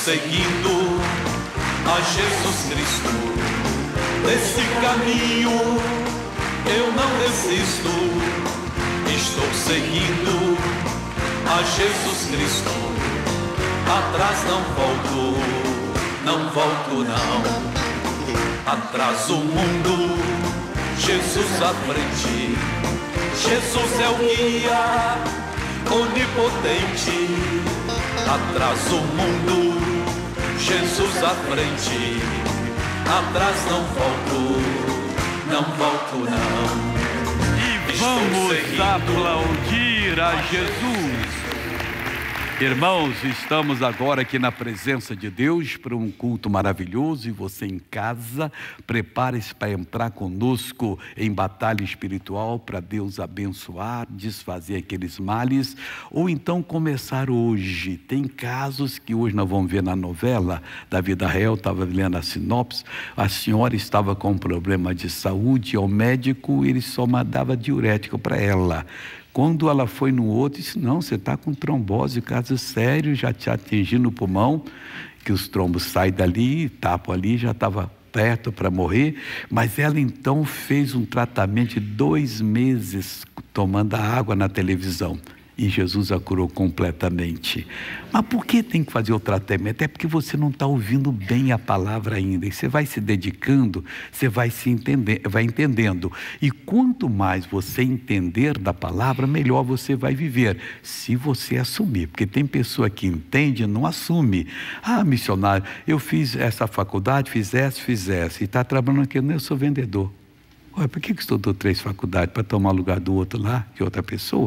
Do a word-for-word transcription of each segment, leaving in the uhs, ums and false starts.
seguindo a Jesus Cristo. Desse caminho eu não desisto. Estou seguindo a Jesus Cristo. Atrás não volto, não volto não. Atrás o mundo, Jesus à frente. Jesus é o guia onipotente. Atrás o mundo, Jesus à frente. Atrás não volto, não volto não. E vamos aplaudir a Jesus. Irmãos, estamos agora aqui na presença de Deus para um culto maravilhoso, e você em casa, prepare-se para entrar conosco em batalha espiritual para Deus abençoar, desfazer aqueles males, ou então começar hoje. Tem casos que hoje nós vamos ver na novela da vida real. Estava lendo a sinopse, a senhora estava com um problema de saúde, ao médico ele só mandava diurético para ela. Quando ela foi no outro, disse: não, você está com trombose, caso sério, já te atingindo o pulmão, que os trombos saem dali, tapam ali, já estava perto para morrer. Mas ela então fez um tratamento de dois meses tomando a água na televisão. E Jesus a curou completamente. Mas por que tem que fazer o tratamento? É porque você não está ouvindo bem a palavra ainda. E você vai se dedicando, você vai se entender, vai entendendo. E quanto mais você entender da palavra, melhor você vai viver. Se você assumir. Porque tem pessoa que entende e não assume. Ah, missionário, eu fiz essa faculdade, fiz essa, fiz essa. E está trabalhando aqui, eu sou vendedor. Ué, por que que estudou três faculdades? Para tomar lugar do outro lá, de outra pessoa?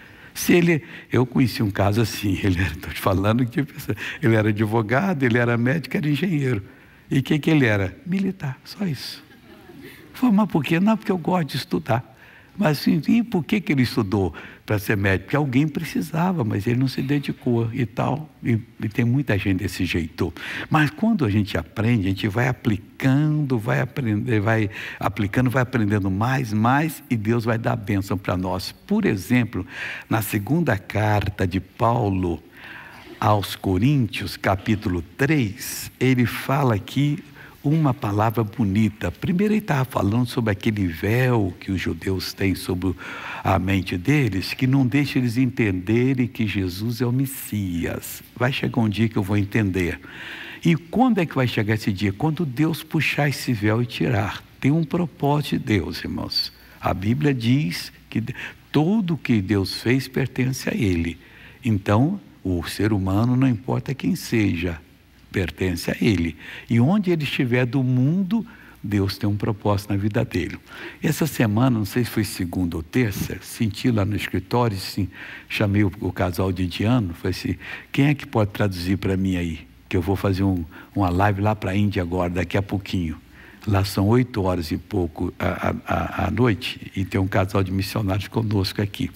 Se ele, eu conheci um caso assim, ele era, estou te falando que ele era advogado, ele era médico, era engenheiro. E o que que ele era? Militar, só isso. Falei: mas por quê? Não, porque eu gosto de estudar. Mas assim, e por que que ele estudou para ser médico? Porque alguém precisava, mas ele não se dedicou e tal. E, e tem muita gente desse jeito. Mas quando a gente aprende, a gente vai aplicando, vai aprender, vai aplicando, vai aprendendo mais, mais, e Deus vai dar bênção para nós. Por exemplo, na segunda carta de Paulo aos Coríntios, capítulo três, ele fala aqui uma palavra bonita. Primeiro ele estava falando sobre aquele véu que os judeus têm sobre a mente deles, que não deixa eles entenderem que Jesus é o Messias. Vai chegar um dia que eu vou entender. E quando é que vai chegar esse dia? Quando Deus puxar esse véu e tirar. Tem um propósito de Deus, irmãos. A Bíblia diz que tudo que Deus fez pertence a Ele. Então, o ser humano, não importa quem seja, pertence a Ele. E onde ele estiver do mundo, Deus tem um propósito na vida dele. Essa semana, não sei se foi segunda ou terça, senti lá no escritório, assim, chamei o, o casal de indiano, falei assim: quem é que pode traduzir para mim aí? Que eu vou fazer um, uma live lá para a Índia agora, daqui a pouquinho. Lá são oito horas e pouco à, à, à noite, e tem um casal de missionários conosco aqui.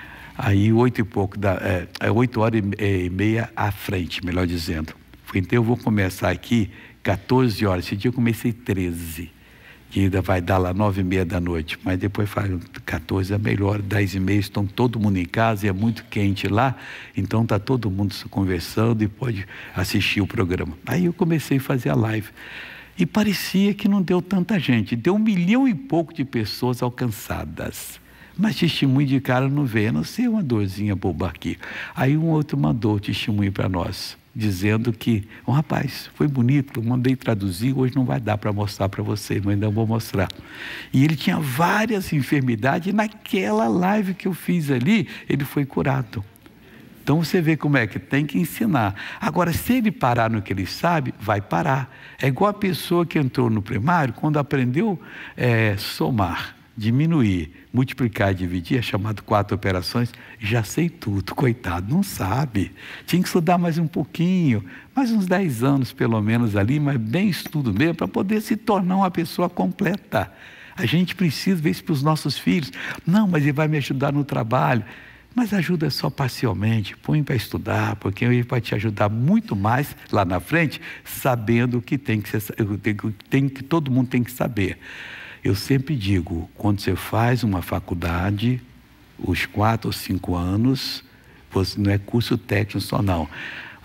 Aí oito e pouco, da, é, é oito horas e meia à frente, melhor dizendo. Então eu vou começar aqui quatorze horas. Esse dia eu comecei treze, que ainda vai dar lá nove e meia da noite. Mas depois faz quatorze é melhor, dez e meia estão todo mundo em casa e é muito quente lá. Então está todo mundo conversando e pode assistir o programa. Aí eu comecei a fazer a live. E parecia que não deu tanta gente. Deu um milhão e pouco de pessoas alcançadas. Mas testemunho de cara não veio, a não ser uma dorzinha boba aqui. Aí um outro mandou o testemunho para nós, dizendo que: um rapaz, foi bonito, eu mandei traduzir, hoje não vai dar para mostrar para você, mas ainda vou mostrar. E ele tinha várias enfermidades, e naquela live que eu fiz ali, ele foi curado. Então você vê como é que tem que ensinar. Agora, se ele parar no que ele sabe, vai parar. É igual a pessoa que entrou no primário, quando aprendeu é, somar, diminuir, multiplicar e dividir, é chamado quatro operações, já sei tudo, coitado, não sabe. Tinha que estudar mais um pouquinho, mais uns dez anos pelo menos ali, mas bem estudo mesmo, para poder se tornar uma pessoa completa. A gente precisa ver isso para os nossos filhos. Não, mas ele vai me ajudar no trabalho. Mas ajuda só parcialmente, põe para estudar, porque ele vai te ajudar muito mais lá na frente, sabendo que tem que ser, tem que todo mundo tem que saber. Eu sempre digo, quando você faz uma faculdade, os quatro ou cinco anos, você, não é curso técnico só não.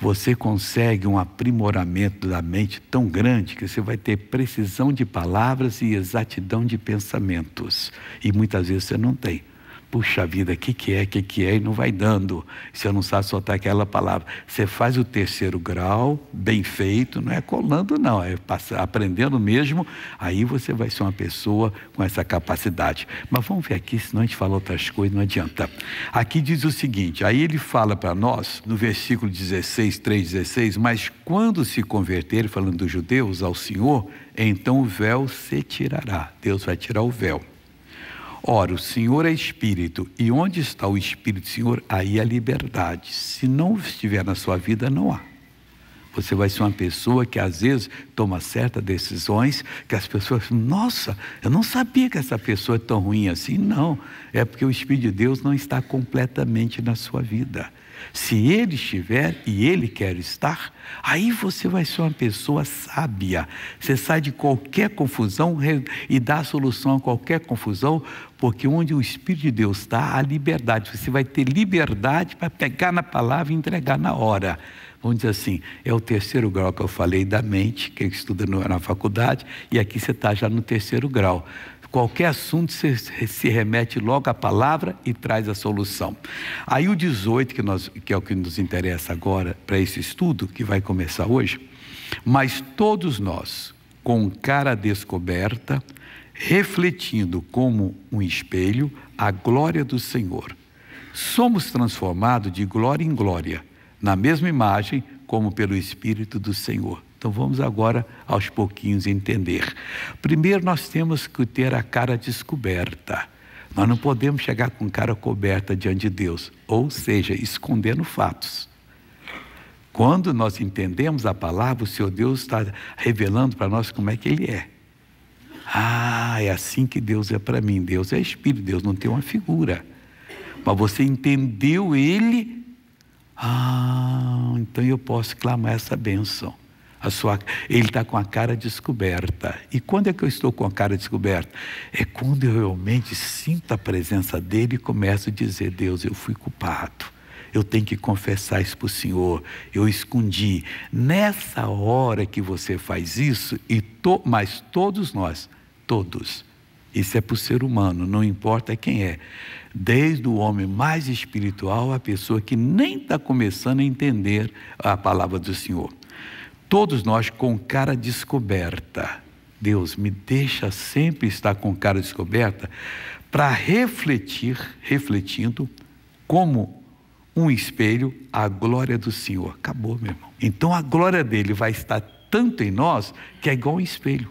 você consegue um aprimoramento da mente tão grande que você vai ter precisão de palavras e exatidão de pensamentos. E muitas vezes você não tem. Puxa vida, o que, que é, o que, que é, e não vai dando. Você não sabe soltar aquela palavra. Você faz o terceiro grau, bem feito, não é colando não, é aprendendo mesmo, aí você vai ser uma pessoa com essa capacidade. Mas vamos ver aqui, senão a gente fala outras coisas, não adianta. Aqui diz o seguinte, aí ele fala para nós, no versículo dezesseis, três, dezesseis, mas quando se converter, falando dos judeus, ao Senhor, então o véu se tirará. Deus vai tirar o véu. Ora, o Senhor é Espírito, e onde está o Espírito do Senhor, aí a liberdade. Se não estiver na sua vida, não há. Você vai ser uma pessoa que às vezes toma certas decisões, que as pessoas falam, nossa, eu não sabia que essa pessoa é tão ruim assim. Não, é porque o Espírito de Deus não está completamente na sua vida. Se Ele estiver e Ele quer estar, aí você vai ser uma pessoa sábia. Você sai de qualquer confusão e dá a solução a qualquer confusão, porque onde o Espírito de Deus está, há liberdade. Você vai ter liberdade para pegar na palavra e entregar na hora. Vamos dizer assim, é o terceiro grau que eu falei da mente, que estuda na faculdade, e aqui você está já no terceiro grau. Qualquer assunto você se remete logo à palavra e traz a solução. Aí o dezoito, que, nós, que é o que nos interessa agora para esse estudo, que vai começar hoje. Mas todos nós, com cara descoberta, refletindo como um espelho a glória do Senhor, somos transformados de glória em glória, na mesma imagem como pelo Espírito do Senhor. Então vamos agora aos pouquinhos entender. Primeiro nós temos que ter a cara descoberta. Nós não podemos chegar com cara coberta diante de Deus, ou seja, escondendo fatos. Quando nós entendemos a palavra, o Senhor Deus está revelando para nós como é que Ele é. Ah, é assim que Deus é para mim. Deus é Espírito, Deus não tem uma figura. Mas você entendeu Ele, ah, então eu posso clamar essa bênção. A sua, ele está com a cara descoberta. E quando é que eu estou com a cara descoberta? É quando eu realmente sinto a presença dele e começo a dizer, Deus, eu fui culpado. Eu tenho que confessar isso para o Senhor. Eu escondi. Nessa hora que você faz isso, e to, mas todos nós, todos, isso é para o ser humano, não importa quem é. Desde o homem mais espiritual, a pessoa que nem está começando a entender a palavra do Senhor. Todos nós com cara descoberta. Deus, me deixa sempre estar com cara descoberta para refletir, refletindo como um espelho a glória do Senhor. Acabou, meu irmão. Então a glória dele vai estar tanto em nós que é igual um espelho.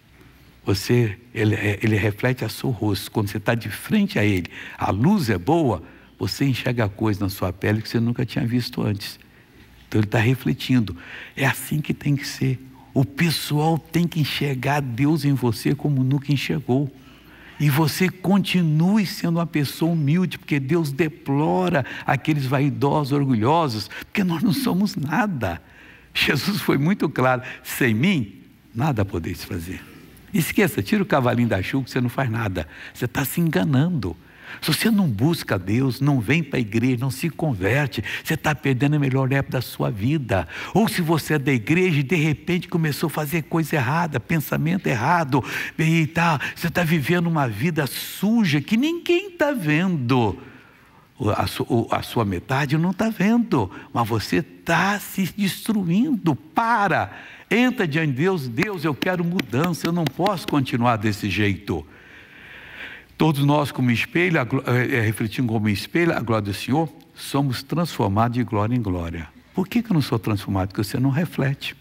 Você, ele, ele reflete a seu rosto. Quando você está de frente a ele, a luz é boa, você enxerga coisas na sua pele que você nunca tinha visto antes. Então ele está refletindo. É assim que tem que ser. O pessoal tem que enxergar Deus em você como nunca enxergou. E você continue sendo uma pessoa humilde, porque Deus deplora aqueles vaidosos, orgulhosos, porque nós não somos nada. Jesus foi muito claro, sem mim, nada podeis fazer. Esqueça, tira o cavalinho da chuva que você não faz nada. Você está se enganando. Se você não busca Deus, não vem para a igreja, não se converte, você está perdendo a melhor época da sua vida. Ou se você é da igreja e de repente começou a fazer coisa errada, pensamento errado, e tá, você está vivendo uma vida suja que ninguém está vendo. A, su, a sua metade não está vendo, mas você está se destruindo. Para, entra diante de Deus, Deus, eu quero mudança, eu não posso continuar desse jeito. Todos nós como espelho, é, refletindo como espelho a glória do Senhor, somos transformados de glória em glória. Por que que eu não sou transformado? Porque você não reflete.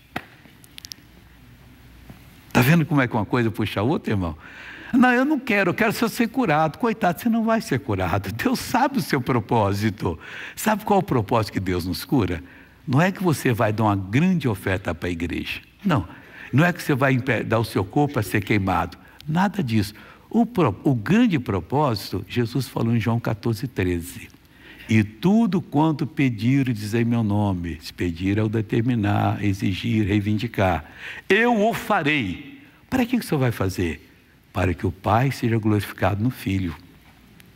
Está vendo como é que uma coisa puxa a outra, irmão? Não, eu não quero, eu quero só ser curado. Coitado, você não vai ser curado. Deus sabe o seu propósito. Sabe qual é o propósito que Deus nos cura? Não é que você vai dar uma grande oferta para a igreja. Não, não é que você vai dar o seu corpo para ser queimado. Nada disso. O, pro, o grande propósito, Jesus falou em João quatorze, treze. E tudo quanto pedir, dizer meu nome. Se pedir é o determinar, exigir, reivindicar. Eu o farei. Para que, que o Senhor vai fazer? Para que o Pai seja glorificado no Filho.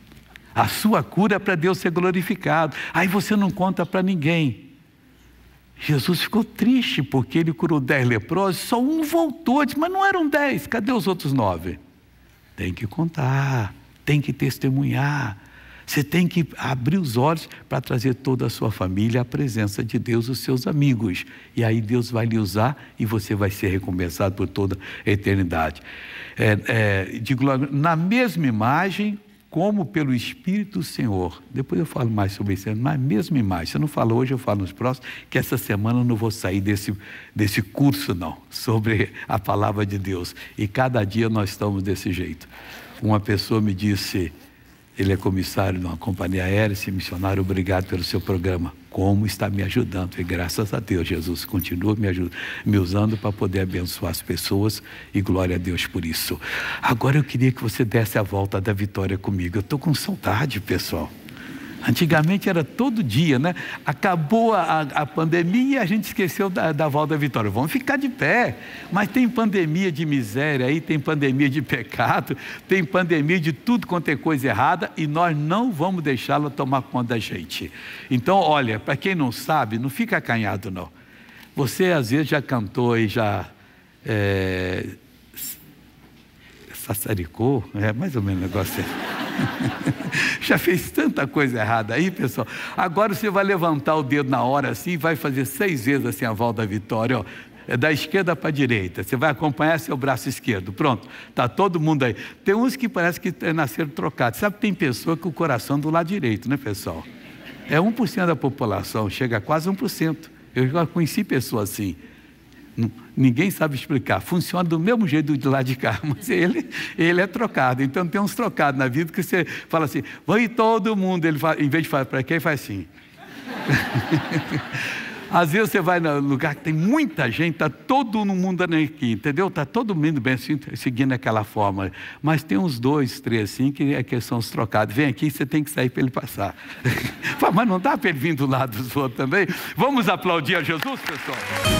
A sua cura é para Deus ser glorificado. Aí você não conta para ninguém. Jesus ficou triste porque ele curou dez leprosos, só um voltou, disse, mas não eram dez, cadê os outros nove? Tem que contar, tem que testemunhar, você tem que abrir os olhos para trazer toda a sua família à presença de Deus, os seus amigos, e aí Deus vai lhe usar e você vai ser recompensado por toda a eternidade. É, é, digo logo, na mesma imagem, como pelo Espírito do Senhor. Depois eu falo mais sobre isso, mas mesma imagem. Se eu não falo hoje, eu falo nos próximos, que essa semana eu não vou sair desse, desse curso, não, sobre a palavra de Deus. E cada dia nós estamos desse jeito. Uma pessoa me disse, ele é comissário de uma companhia aérea, esse missionário, obrigado pelo seu programa. Como está me ajudando? E graças a Deus, Jesus continua me, ajudando, me usando para poder abençoar as pessoas, e glória a Deus por isso. Agora eu queria que você desse a volta da vitória comigo. Eu estou com saudade, pessoal. Antigamente era todo dia, né? Acabou a, a pandemia e a gente esqueceu da, da volta da vitória. Vamos ficar de pé. Mas tem pandemia de miséria aí, tem pandemia de pecado, tem pandemia de tudo quanto é coisa errada, e nós não vamos deixá-la tomar conta da gente. Então, olha, para quem não sabe, não fica acanhado não. Você às vezes já cantou e já é, sassaricou, é mais ou menos o negócio assim. Já fez tanta coisa errada aí, pessoal. Agora você vai levantar o dedo na hora assim e vai fazer seis vezes assim a volta da vitória, ó. É da esquerda para a direita. Você vai acompanhar seu braço esquerdo. Pronto, está todo mundo aí. Tem uns que parece que nasceram trocados. Sabe que tem pessoa com o coração do lado direito, né, pessoal? É um por cento da população, chega a quase um por cento. Eu já conheci pessoas assim. Ninguém sabe explicar, funciona do mesmo jeito do lado de cá, mas ele, ele é trocado. Então tem uns trocados na vida que você fala assim, vai todo mundo, ele fala, em vez de falar para quem, faz assim. Às vezes você vai no lugar que tem muita gente, está todo mundo aqui, entendeu? Está todo mundo bem assim, seguindo aquela forma, mas tem uns dois, três assim, que, é que são os trocados. Vem aqui, você tem que sair para ele passar. Mas não dá para ele vir do lado dos outros também? Vamos aplaudir a Jesus, pessoal?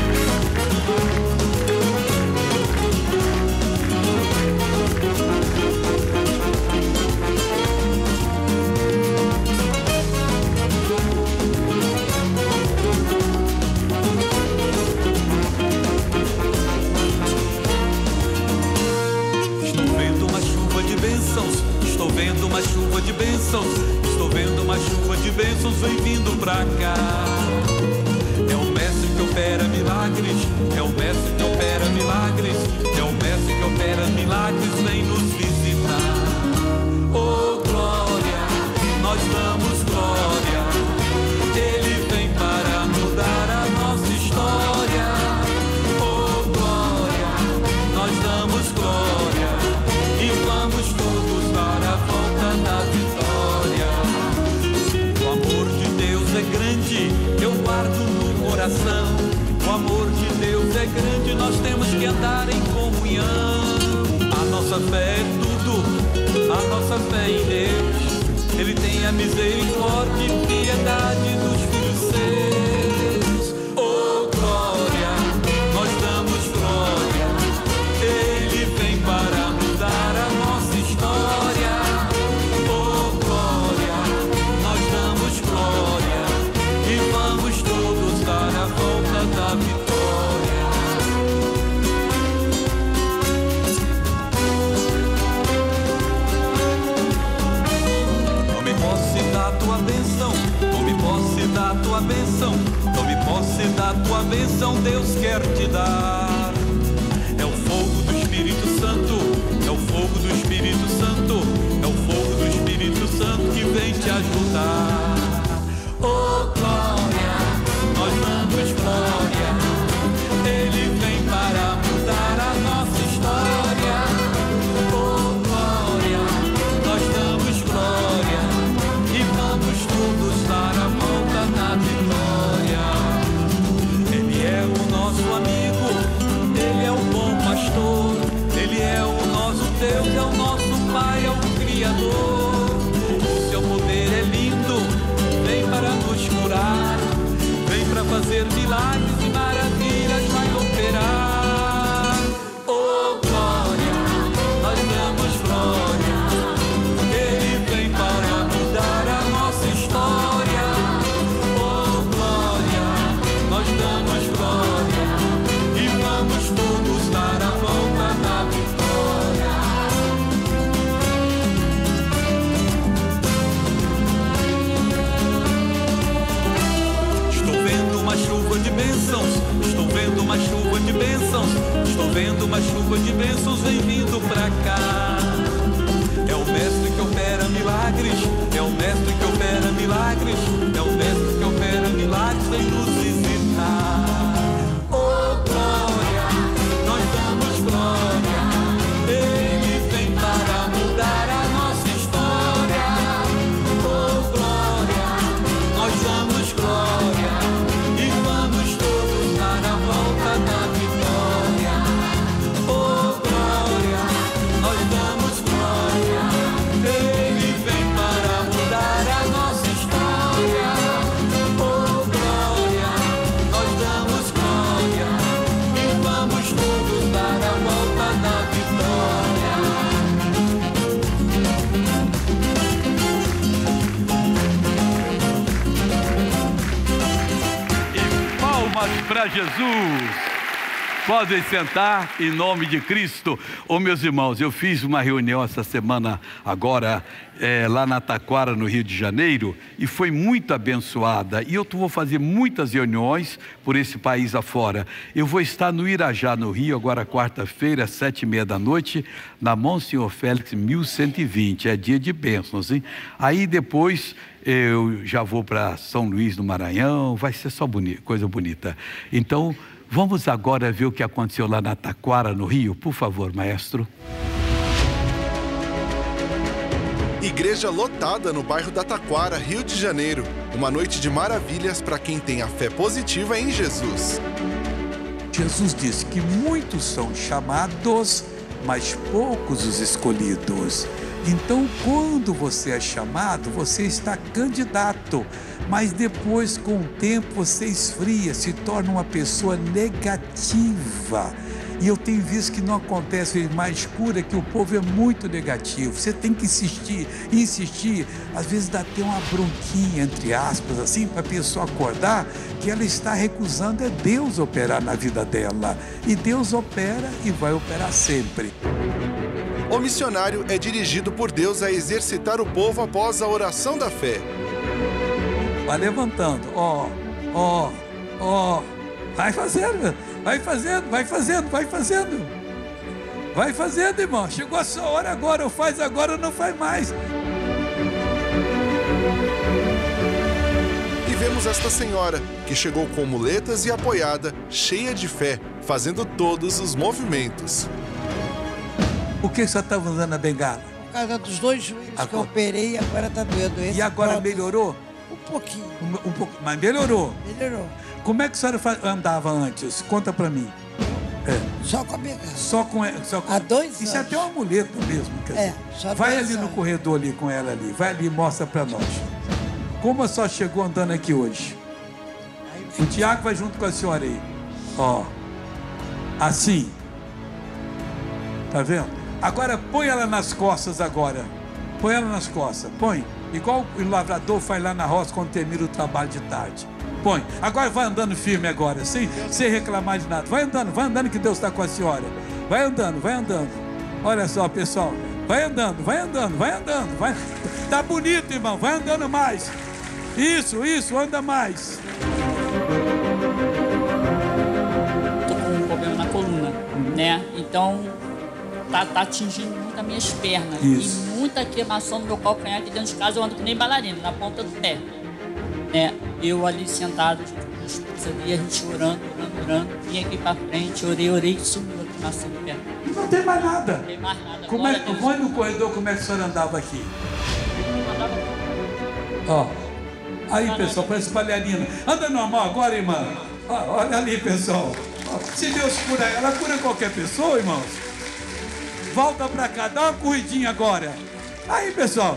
Estou vendo uma chuva de bênçãos, estou vendo uma chuva de bênçãos, vem vindo pra cá. É o mestre que opera milagres, é o mestre que opera milagres, é o mestre que opera milagres, vem nos visitar. Oh glória, nós damos glória, ele vem para mudar a nossa história. Oh glória, nós damos glória, e vamos todos dar a volta da vitória. O amor de Deus é grande, eu guardo no coração. O amor de Deus é grande, nós temos que andar em comunhão. A nossa fé é tudo, a nossa fé em Deus. Ele tem a misericórdia e piedade dos filhos seus. Oh glória, nós damos glória, ele vem para mudar a nossa história. Oh glória, nós damos glória, e vamos todos dar a volta da vitória. Tome posse da tua bênção, tome posse da tua bênção, tome posse da tua bênção, Deus quer te dar. É o fogo do Espírito Santo, é o fogo do Espírito Santo, é o fogo do Espírito Santo que vem te ajudar. Oh glória, nós damos glória, ele vem para mudar a nossa história. Oh glória, nós damos glória, e vamos todos dar a volta da vitória. Ele é o nosso amigo, ele é o bom pastor, ele é o nosso Deus, é o nosso Pai, é o Criador. O seu poder é lindo, vem para nos curar, vem para fazer milagres e maravilhas, vai operar. Oh glória, nós damos glória, ele vem para mudar a nossa história. Oh glória, nós damos a Jesus. Podem sentar em nome de Cristo. Ô, meus irmãos, eu fiz uma reunião essa semana agora é, lá na Taquara, no Rio de Janeiro, e foi muito abençoada. E eu vou fazer muitas reuniões por esse país afora. Eu vou estar no Irajá, no Rio, agora quarta-feira, às sete e meia da noite, na Monsenhor Félix mil cento e vinte. É dia de bênçãos, hein? Aí depois eu já vou para São Luís do Maranhão, vai ser só bonito, coisa bonita. Então, vamos agora ver o que aconteceu lá na Taquara, no Rio. Por favor, maestro. Igreja lotada no bairro da Taquara, Rio de Janeiro. Uma noite de maravilhas para quem tem a fé positiva em Jesus. Jesus disse que muitos são chamados, mas poucos os escolhidos. Então, quando você é chamado, você está candidato. Mas depois, com o tempo, você esfria, se torna uma pessoa negativa. E eu tenho visto que não acontece mais cura, que o povo é muito negativo. Você tem que insistir, insistir. Às vezes dá até uma bronquinha, entre aspas, assim, para a pessoa acordar que ela está recusando é Deus operar na vida dela. E Deus opera e vai operar sempre. O missionário é dirigido por Deus a exercitar o povo após a oração da fé. Vai levantando, ó, ó, ó, vai fazendo, vai fazendo, vai fazendo, vai fazendo, vai fazendo, irmão. Chegou a sua hora agora, ou faz agora ou não faz mais. E vemos esta senhora, que chegou com muletas e apoiada, cheia de fé, fazendo todos os movimentos. Por que você estava usando a bengala? Por causa dos dois joelhos agora... que eu operei, agora está doendo. Esse e agora prótese... melhorou? Um pouquinho. Um, um pouco, mas melhorou? Melhorou. Como é que a senhora andava antes? Conta pra mim. É. Só com a bengala. Só com ela? Só com... Há dois anos. Isso é até uma muleta mesmo. Quer é, dizer. só vai dois ali anos. no corredor ali com ela ali. Vai ali e mostra pra nós. Como a senhora chegou andando aqui hoje? O Tiago vai junto com a senhora aí. Ó. Assim. Tá vendo? Agora põe ela nas costas agora. Põe ela nas costas. Põe. Igual o lavrador faz lá na roça quando termina o trabalho de tarde. Põe. Agora vai andando firme agora, sem, sem reclamar de nada. Vai andando, vai andando que Deus está com a senhora. Vai andando, vai andando. Olha só, pessoal. Vai andando, vai andando, vai andando. Vai... Tá bonito, irmão. Vai andando mais. Isso, isso, anda mais. Tô com um problema na coluna, né? Então, tá, tá atingindo muito as minhas pernas. Isso. E muita queimação no meu calcanhar aqui dentro de casa. Eu ando que nem bailarina, na ponta do pé. Né? Eu ali sentado, a esposa ali, a gente orando, orando, orando. Vim aqui pra frente, orei, orei, sumiu a queimação do pé. Não tem mais nada. Não tem mais nada. Como é, vai no corredor, como é que a senhora andava aqui? Ó. Aí, pessoal, parece bailarina. Anda normal agora, irmã. Ó, olha ali, pessoal. Ó, se Deus cura, ela cura qualquer pessoa, irmãos. Volta pra cá, dá uma corridinha agora. Aí, pessoal.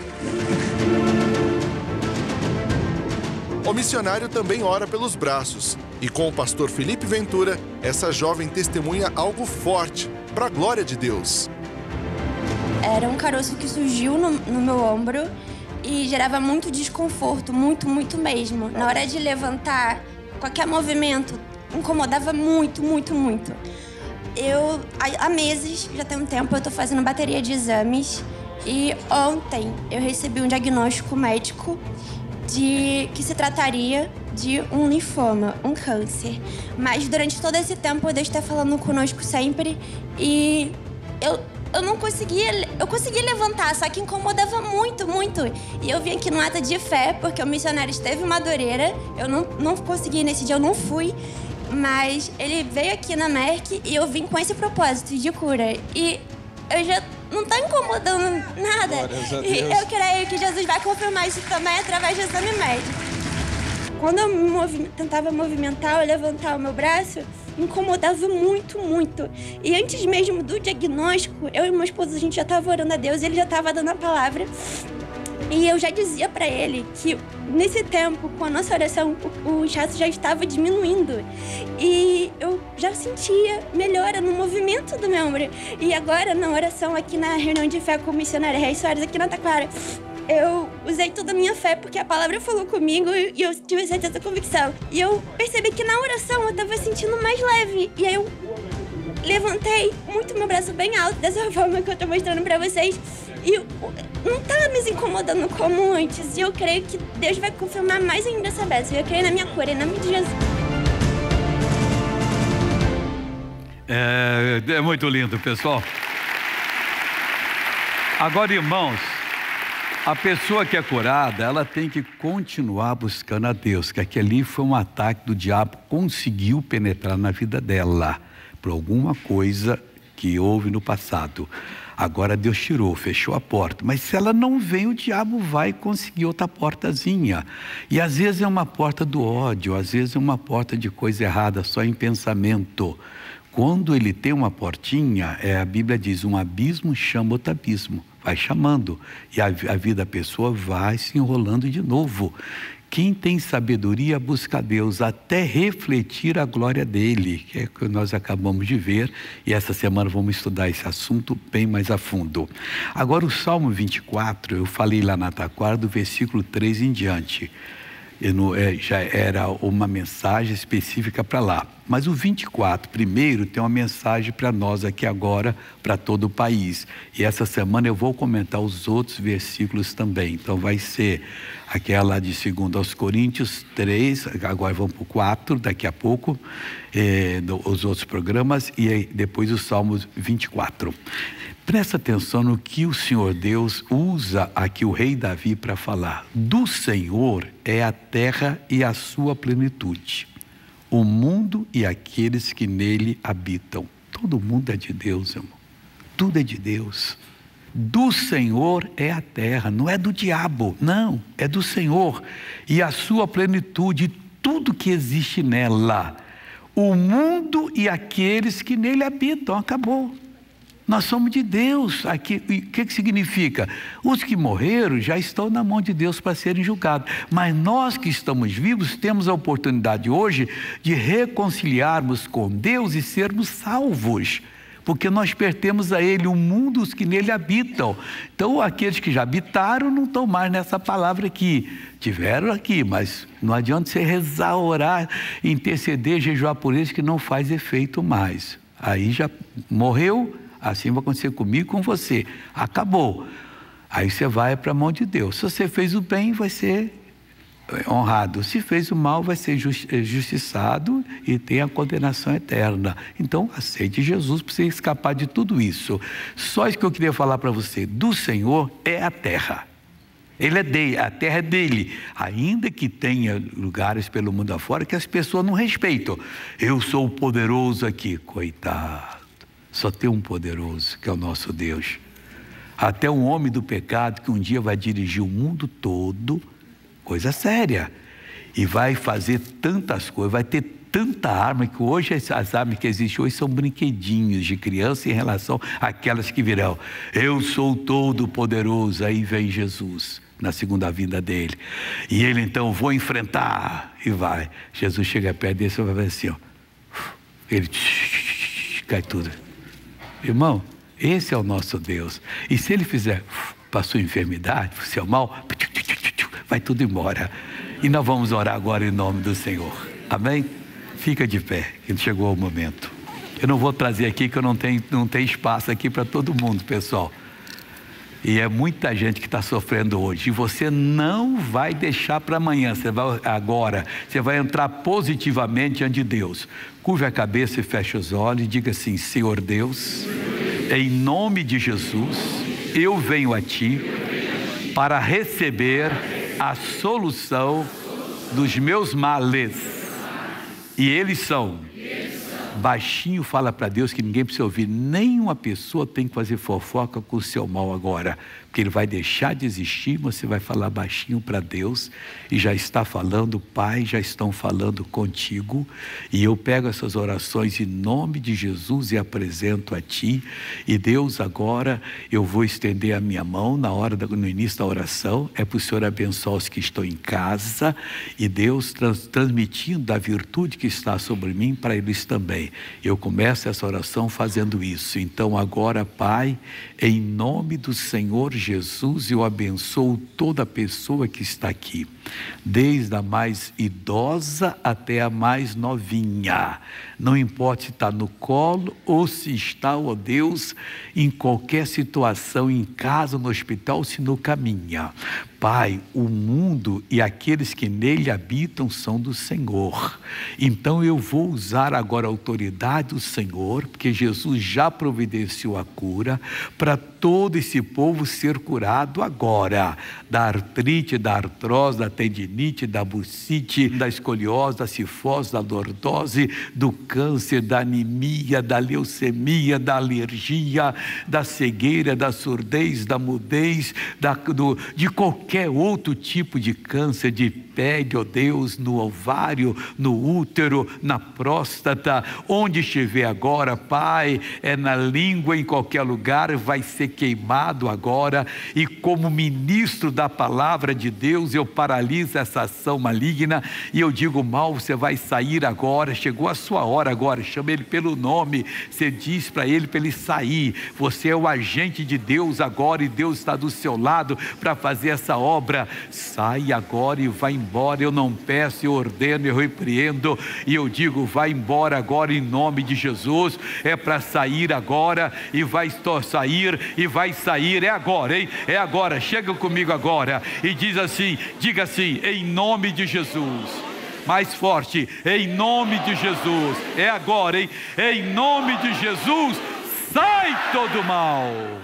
O missionário também ora pelos braços. E com o pastor Felipe Ventura, essa jovem testemunha algo forte, para a glória de Deus. Era um caroço que surgiu no, no meu ombro e gerava muito desconforto, muito, muito mesmo. Na hora de levantar, qualquer movimento, incomodava muito, muito, muito. Eu, há, há meses, já tem um tempo, eu tô fazendo bateria de exames e ontem eu recebi um diagnóstico médico de que se trataria de um linfoma, um câncer. Mas durante todo esse tempo, Deus está falando conosco sempre e eu, eu não conseguia, eu consegui levantar, só que incomodava muito, muito. E eu vim aqui no ato de fé, porque o missionário esteve em Madureira, eu não, não consegui, nesse dia eu não fui, mas ele veio aqui na Merck e eu vim com esse propósito de cura. E eu já não tá incomodando nada. E eu creio que Jesus vai confirmar isso também através do exame médico. Quando eu me movi- tentava movimentar ou levantar o meu braço, incomodava muito, muito. E antes mesmo do diagnóstico, eu e meu esposo, a gente já estava orando a Deus, ele já estava dando a palavra. E eu já dizia para ele que nesse tempo, com a nossa oração, o, o inchaço já estava diminuindo. E eu já sentia melhora no movimento do meu ombro. E agora, na oração aqui na reunião de fé com o missionário Reis Soares, aqui na Taquara, eu usei toda a minha fé porque a palavra falou comigo e eu tive certeza, convicção. E eu percebi que na oração eu tava sentindo mais leve. E aí eu levantei muito meu braço bem alto, dessa forma que eu tô mostrando pra vocês. E não tá me incomodando como antes. E eu creio que Deus vai confirmar mais ainda essa bênção. Eu creio na minha cura, em nome de Jesus. É, é muito lindo, pessoal. Agora, irmãos, a pessoa que é curada, ela tem que continuar buscando a Deus, que aquele ali foi um ataque do diabo, conseguiu penetrar na vida dela, por alguma coisa que houve no passado. Agora Deus tirou, fechou a porta, mas se ela não vem, o diabo vai conseguir outra portazinha, e às vezes é uma porta do ódio, às vezes é uma porta de coisa errada, só em pensamento. Quando ele tem uma portinha, é, a Bíblia diz, um abismo chama outro abismo, vai chamando, e a, a vida da pessoa vai se enrolando de novo. Quem tem sabedoria busca a Deus até refletir a glória dele, que é o que nós acabamos de ver, e essa semana vamos estudar esse assunto bem mais a fundo. Agora o Salmo vinte e quatro, eu falei lá na Taquara, do versículo três em diante. Eu não, é, já era uma mensagem específica para lá, mas o vinte e quatro primeiro tem uma mensagem para nós aqui agora, para todo o país, e essa semana eu vou comentar os outros versículos também. Então vai ser aquela de segundo aos Coríntios três, agora vamos para o quatro daqui a pouco, é, do, os outros programas, e aí, depois o Salmos vinte e quatro. Presta atenção no que o Senhor Deus usa aqui o rei Davi para falar. Do Senhor é a terra e a sua plenitude, o mundo e aqueles que nele habitam. Todo mundo é de Deus, irmão. Tudo é de Deus. Do Senhor é a terra, não é do diabo, não, é do Senhor. E a sua plenitude, tudo que existe nela. O mundo e aqueles que nele habitam, acabou. Nós somos de Deus. Aqui, o que, que significa? Os que morreram já estão na mão de Deus para serem julgados. Mas nós que estamos vivos temos a oportunidade hoje de reconciliarmos com Deus e sermos salvos. Porque nós pertencemos a Ele, o mundo, os que nele habitam. Então aqueles que já habitaram não estão mais nessa palavra aqui. Tiveram aqui, mas não adianta você rezar, orar, interceder, jejuar por eles, que não faz efeito mais. Aí já morreu. Assim vai acontecer comigo e com você. Acabou. Aí você vai para a mão de Deus. Se você fez o bem, vai ser honrado. Se fez o mal, vai ser justiçado e tem a condenação eterna. Então, aceite Jesus para você escapar de tudo isso. Só isso que eu queria falar para você. Do Senhor é a terra. Ele é dele, a terra é dele. Ainda que tenha lugares pelo mundo afora que as pessoas não respeitam. Eu sou o poderoso aqui. Coitado. Só tem um poderoso, que é o nosso Deus. Até um homem do pecado que um dia vai dirigir o mundo todo, coisa séria, e vai fazer tantas coisas, vai ter tanta arma, que hoje as armas que existem hoje são brinquedinhos de criança em relação àquelas que virão. Eu sou todo poderoso, aí vem Jesus na segunda vinda dele, e ele então, vou enfrentar, e vai. Jesus chega perto dele e vai ver assim, ó, ele cai tudo. Irmão, esse é o nosso Deus. E se ele fizer para a sua enfermidade, para o seu mal, vai tudo embora. E nós vamos orar agora em nome do Senhor. Amém? Fica de pé, que chegou o momento. Eu não vou trazer aqui, que eu não tenho, não tenho espaço aqui para todo mundo, pessoal. E é muita gente que está sofrendo hoje. E você não vai deixar para amanhã. Você vai agora. Você vai entrar positivamente diante de Deus. Curve a cabeça e feche os olhos e diga assim: Senhor Deus, em nome de Jesus, eu venho a Ti para receber a solução dos meus males. E eles são. Baixinho fala para Deus, que ninguém precisa ouvir. Nenhuma pessoa tem que fazer fofoca com o seu mal agora, porque ele vai deixar de existir. Você vai falar baixinho para Deus, e já está falando, Pai, já estão falando contigo, e eu pego essas orações em nome de Jesus e apresento a Ti. E Deus, agora eu vou estender a minha mão na hora da, no início da oração, é para o Senhor abençoar os que estão em casa, e Deus trans, transmitindo a virtude que está sobre mim para eles também. nome. Eu começo essa oração fazendo isso. Então agora, Pai, em nome do Senhor Jesus, eu abençoo toda pessoa que está aqui, desde a mais idosa até a mais novinha. Não importa se está no colo ou se está, ó Deus, em qualquer situação, em casa, no hospital, se no caminha. Pai, o mundo e aqueles que nele habitam são do Senhor. Então eu vou usar agora a autoridade do Senhor, porque Jesus já providenciou a cura, para todo esse povo ser curado agora, da artrite, da artrose, da tendinite, da bursite, da escoliose, da cifose, da lordose, do câncer, da anemia, da leucemia, da alergia, da cegueira, da surdez, da mudez, da, do, de qualquer outro tipo de câncer, de pele, ó Deus, no ovário, no útero, na próstata, onde estiver agora, Pai, é na língua, em qualquer lugar, vai ser queimado agora, e como ministro da palavra de Deus, eu paraliso essa ação maligna, e eu digo: mal, você vai sair agora, chegou a sua hora agora, chama ele pelo nome, você diz para ele para ele sair, você é o agente de Deus agora, e Deus está do seu lado para fazer essa obra. Sai agora e vai embora. Eu não peço, eu ordeno, eu repreendo, e eu digo: vai embora agora em nome de Jesus. É para sair agora, e vai sair, e vai sair, é agora, hein? É agora, chega comigo agora e diz assim, diga assim: em nome de Jesus. Mais forte, em nome de Jesus. É agora, hein? Em nome de Jesus, sai todo mal.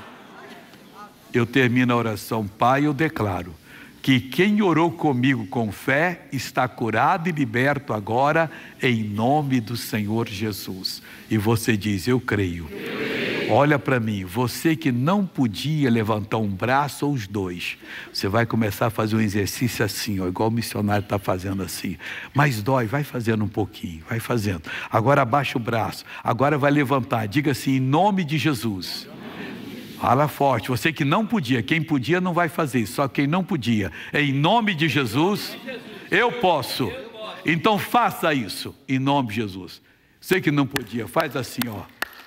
Eu termino a oração. Pai, eu declaro que quem orou comigo com fé está curado e liberto agora, em nome do Senhor Jesus. E você diz: eu creio. Olha para mim, você que não podia levantar um braço ou os dois, você vai começar a fazer um exercício assim, ó, igual o missionário está fazendo assim, mas dói, vai fazendo um pouquinho, vai fazendo. Agora abaixa o braço, agora vai levantar, diga assim: em nome de Jesus. Fala forte, você que não podia, quem podia não vai fazer isso, só quem não podia. Em nome de Jesus, eu posso. Então faça isso, em nome de Jesus. Você que não podia, faz assim, ó.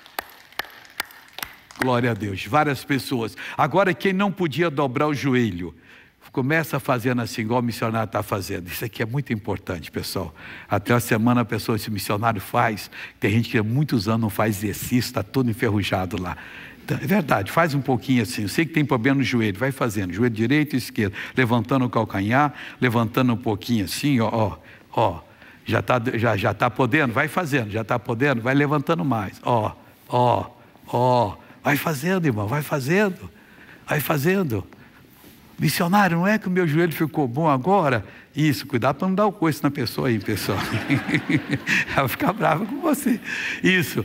Glória a Deus, várias pessoas. Agora quem não podia dobrar o joelho, começa fazendo assim, igual o missionário está fazendo. Isso aqui é muito importante, pessoal. Até a semana a pessoa, esse missionário faz, tem gente que há muitos anos não faz exercício, está todo enferrujado lá. É verdade, faz um pouquinho assim. Eu sei que tem problema no joelho, vai fazendo, joelho direito e esquerdo, levantando o calcanhar, levantando um pouquinho assim, ó, ó, ó. Já está já, já tá podendo, vai fazendo, já está podendo, vai levantando mais, ó, ó, ó. Vai fazendo, irmão, vai fazendo, vai fazendo. Missionário, não é que o meu joelho ficou bom agora? Isso, cuidado para não dar o coice na pessoa aí, pessoal. Ela vai ficar brava com você. Isso.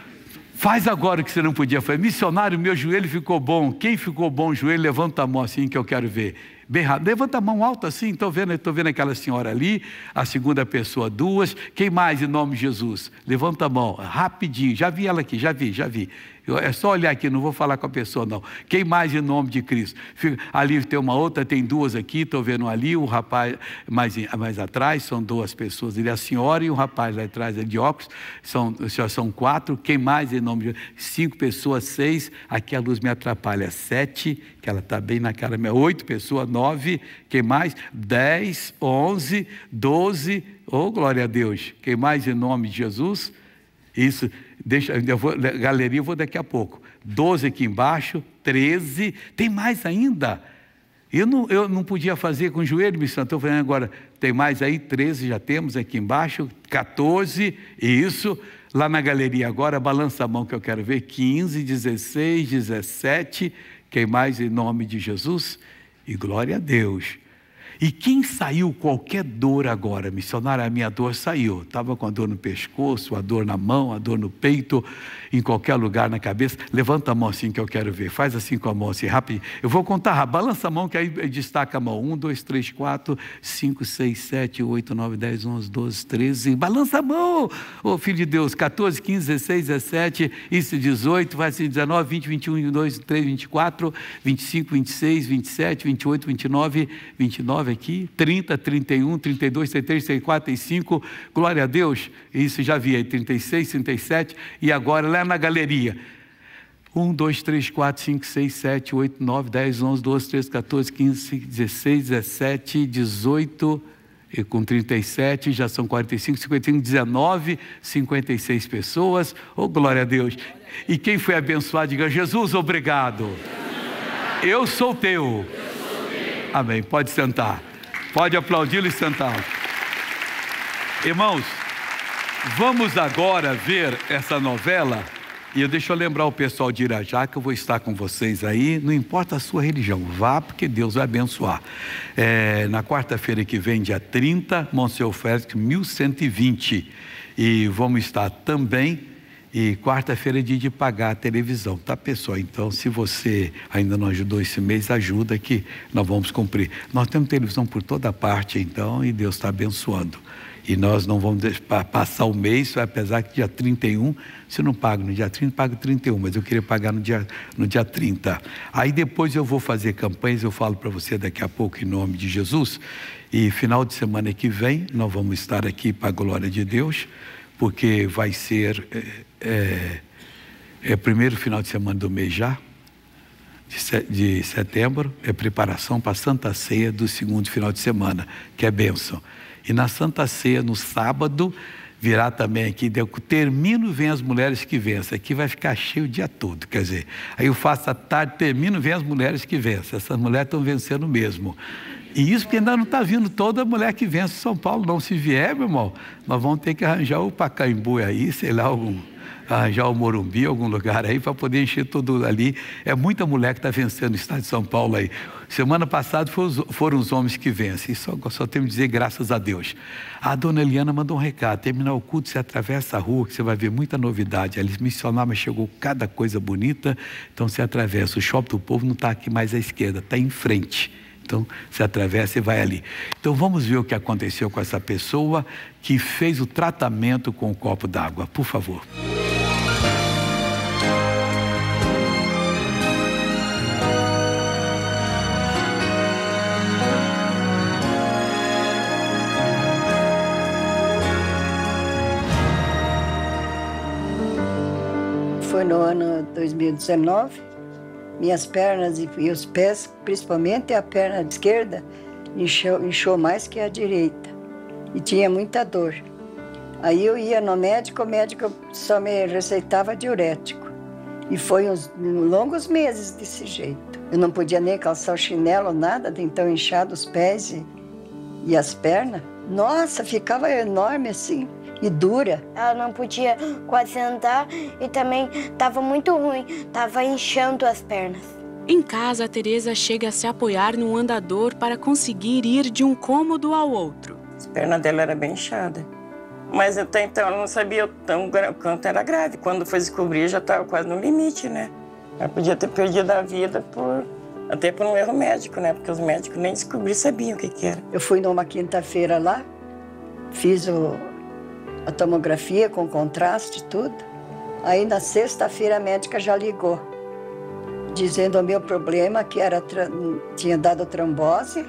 Faz agora o que você não podia fazer. Missionário, meu joelho ficou bom. Quem ficou bom o joelho, levanta a mão assim que eu quero ver. Bem rápido. Levanta a mão alta assim. Estou vendo, estou vendo aquela senhora ali. A segunda pessoa, duas. Quem mais em nome de Jesus? Levanta a mão, rapidinho. Já vi ela aqui, já vi, já vi. Eu, é só olhar aqui, não vou falar com a pessoa não. Quem mais em nome de Cristo? Fica, ali tem uma outra, tem duas aqui, estou vendo ali, o rapaz mais, mais atrás, são duas pessoas, ele é a senhora e o rapaz lá atrás é de óculos, são, são quatro. Quem mais em nome de Jesus? Cinco pessoas, seis, aqui a luz me atrapalha, sete, que ela está bem na cara minha, oito pessoas, nove, quem mais? Dez, onze, doze, oh glória a Deus, quem mais em nome de Jesus? Isso, deixa, eu vou, galeria eu vou daqui a pouco, doze aqui embaixo, treze, tem mais ainda, eu não, eu não podia fazer com o joelho, missão, estou falando agora, tem mais aí, treze já temos aqui embaixo, quatorze, isso, lá na galeria agora, balança a mão que eu quero ver, quinze, dezesseis, dezessete, quem mais em nome de Jesus? E glória a Deus. E quem saiu qualquer dor agora, missionário, a minha dor saiu, estava com a dor no pescoço, a dor na mão, a dor no peito, em qualquer lugar na cabeça, levanta a mão assim que eu quero ver, faz assim com a mão assim, rápido, eu vou contar, balança a mão que aí destaca a mão, um, dois, três, quatro, cinco, seis, sete, oito, nove, dez, onze, doze, treze, balança a mão, ô filho de Deus, quatorze, quinze, dezesseis, dezessete, isso, dezoito, vai assim, dezenove, vinte, vinte e um, vinte e dois, vinte e três, vinte e quatro, vinte e cinco, vinte e seis, vinte e sete, vinte e oito, vinte e nove, vinte e nove, nove aqui, trinta, trinta e um, trinta e dois, trinta e três, trinta e quatro, trinta e cinco, glória a Deus, isso já vi aí, trinta e seis, trinta e sete, e agora lá na galeria, um, dois, três, quatro, cinco, seis, sete, oito, nove, dez, onze, doze, treze, quatorze, quinze, dezesseis, dezessete, dezoito, e com trinta e sete, já são quarenta e cinco, cinquenta e cinco, dezenove, cinquenta e seis pessoas, oh glória a Deus, e quem foi abençoado, diga, Jesus, obrigado, eu sou teu, amém, pode sentar, pode aplaudi-lo e sentar. Irmãos, vamos agora ver essa novela. E eu deixo eu lembrar o pessoal de Irajá que eu vou estar com vocês aí, não importa a sua religião, vá porque Deus vai abençoar. É, na quarta-feira que vem, dia trinta, Monsenhor Félix, mil cento e vinte. E vamos estar também, e quarta-feira é dia de pagar a televisão, tá pessoal? Então se você ainda não ajudou esse mês, ajuda que nós vamos cumprir. Nós temos televisão por toda parte então, e Deus está abençoando. E nós não vamos passar o mês, apesar que dia trinta e um, se não pago no dia trinta, pago trinta e um, mas eu queria pagar no dia, no dia trinta. Aí depois eu vou fazer campanhas, eu falo para você daqui a pouco em nome de Jesus. E final de semana que vem, nós vamos estar aqui para a glória de Deus, porque vai ser é, é, é primeiro final de semana do mês já, de setembro, é preparação para a Santa Ceia do segundo final de semana, que é bênção. E na Santa Ceia, no sábado, virá também aqui, termino, vem as mulheres que vencem. Aqui vai ficar cheio o dia todo, quer dizer, aí eu faço a tarde, termino, vem as mulheres que vencem. Essas mulheres estão vencendo mesmo. E isso porque ainda não está vindo toda mulher que vence São Paulo, não. Se vier, meu irmão, nós vamos ter que arranjar o Pacaembu aí, sei lá, algum... arranjar o Morumbi, algum lugar aí, para poder encher tudo ali. É muita mulher que está vencendo no estado de São Paulo aí. Semana passada foram os, foram os homens que vencem. Só, só temos que dizer graças a Deus. A dona Eliana mandou um recado. Terminar o culto, você atravessa a rua, que você vai ver muita novidade. Eles mencionaram, mas chegou cada coisa bonita. Então você atravessa. O Shopping do Povo não está aqui mais à esquerda, está em frente. Então você atravessa e vai ali. Então vamos ver o que aconteceu com essa pessoa que fez o tratamento com o copo d'água. Por favor. Foi no ano dois mil e dezenove, minhas pernas e, e os pés, principalmente a perna esquerda, inchou, inchou mais que a direita e tinha muita dor. Aí eu ia no médico, o médico só me receitava diurético e foi uns longos meses desse jeito. Eu não podia nem calçar o chinelo, nada, de então inchado os pés e, e as pernas. Nossa, ficava enorme assim. E dura. Ela não podia quase sentar e também estava muito ruim, estava inchando as pernas. Em casa, a Teresa chega a se apoiar num andador para conseguir ir de um cômodo ao outro. As pernas dela eram bem inchadas, mas até então ela não sabia o tão, quanto era grave. Quando foi descobrir, já estava quase no limite, né? Ela podia ter perdido a vida por, até por um erro médico, né? Porque os médicos nem descobriram, sabiam o que, que era. Eu fui numa quinta-feira lá, fiz o... a tomografia com contraste e tudo. Aí na sexta-feira a médica já ligou, dizendo o meu problema, que era, tinha dado trombose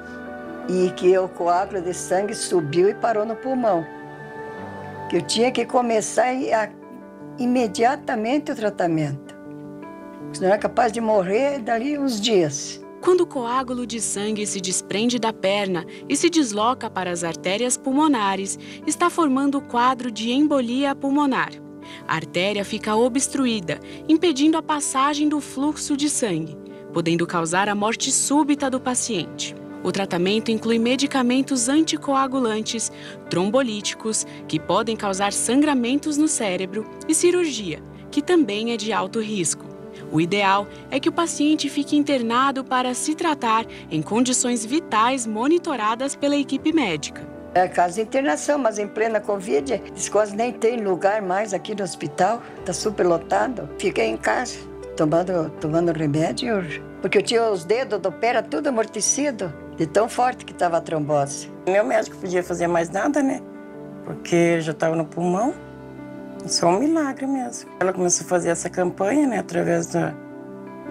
e que o coágulo de sangue subiu e parou no pulmão. Que eu tinha que começar a, imediatamente o tratamento. Senão era capaz de morrer dali uns dias. Quando o coágulo de sangue se desprende da perna e se desloca para as artérias pulmonares, está formando o quadro de embolia pulmonar. A artéria fica obstruída, impedindo a passagem do fluxo de sangue, podendo causar a morte súbita do paciente. O tratamento inclui medicamentos anticoagulantes, trombolíticos, que podem causar sangramentos no cérebro, e cirurgia, que também é de alto risco. O ideal é que o paciente fique internado para se tratar em condições vitais monitoradas pela equipe médica. É caso de internação, mas em plena Covid, quase nem tem lugar mais aqui no hospital, está super lotado. Fiquei em casa, tomando, tomando remédio, porque eu tinha os dedos do pé tudo amortecido, de tão forte que estava a trombose. Meu médico podia fazer mais nada, né? Porque já estava no pulmão. Só um milagre mesmo. Ela começou a fazer essa campanha, né, através da,